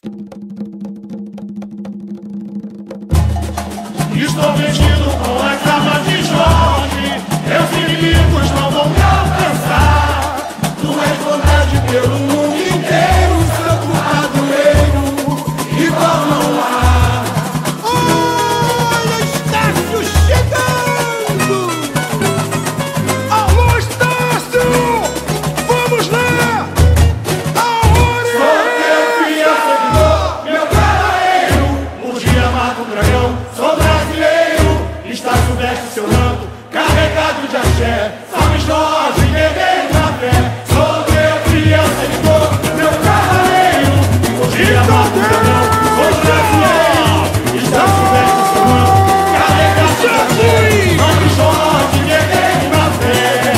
Estou vestido com as armas de Jorge. Meus inimigos não vão me alcançar. Tu és vontade pelo mundo inteiro, santo padroeiro, igual não há. Olha, Estácio chegando! Alô, Estácio! Vamos lá! Sou teu fiel seguidor, meu cavaleiro, urgi amado dragão, sou brasileiro. Estácio veste seu manto, carregado de axé. Salve Jorge, guerreiro na fé. Sou teu fiel seguidor, meu cavaleiro, urgi amado dragão, sou brasileiro. Estácio veste seu manto, carregado de axé. Salve Jorge, guerreiro na fé.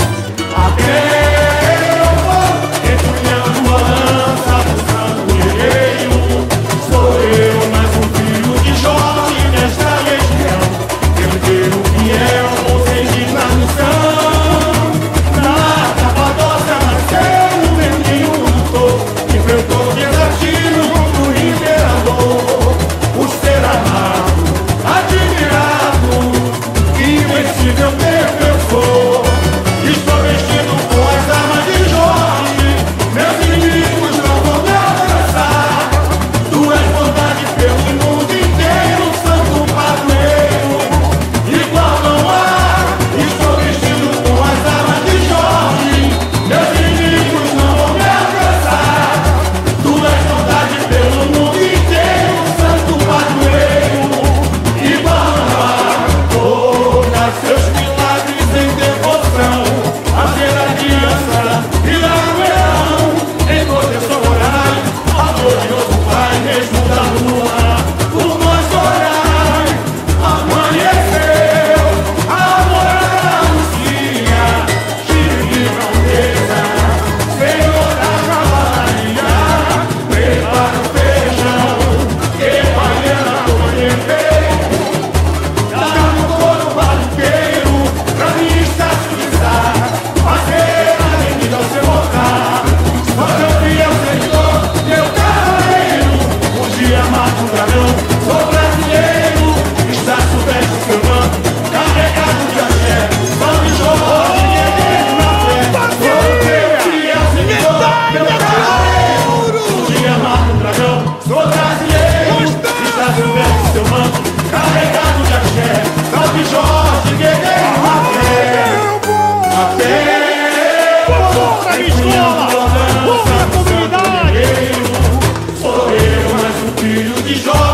Até eu vou entulhando a lança, buscando o guerreiro. Sou eu, mais um filho de Jorge nesta legião. Guerreiro fiel, vocês na missão. Na Capadócia nasceu um menino lutou, enfrentou desafio do imperador. Por ser amado, admirado, invencível defensor. Estou vestido com as armas de Jorge. Meus inimigos não vão me alcançar. Tu és bondade pelo mundo inteiro, santo padroeiro, igual não há. Estou vestido com as armas de Jorge. Meus inimigos não vão me alcançar. Tu és bondade pelo mundo inteiro, santo padroeiro, igual não há. Todos seus milagres em devoção, fazer aliança e dar o leão, em proteção orai, ao glorioso Pai, mesmo da lua, por nós orai. Amanheceu, a morada anuncia, gire de grandeza, Senhor da cavalaria. Prepara o feijão, que Baiana amanhecer. Dá no couro barqueiro, pra mim está sujar, fazer a avenida ao seu voltar. Só teu fiel seguidor, meu cavaleiro, urgi amado dragão, sou brasileiro. Estácio veste seu manto, carregado de axé. Salve Jorge, guerreiro na fé. Sou teu fiel seguidor, meu cavaleiro, urgi amado dragão, sou brasileiro. Estácio veste seu manto, carregado de axé. Salve Jorge, guerreiro na fé. Vambora, escola! Vambora, comunidade! Sou eu, mais um filho de Jorge.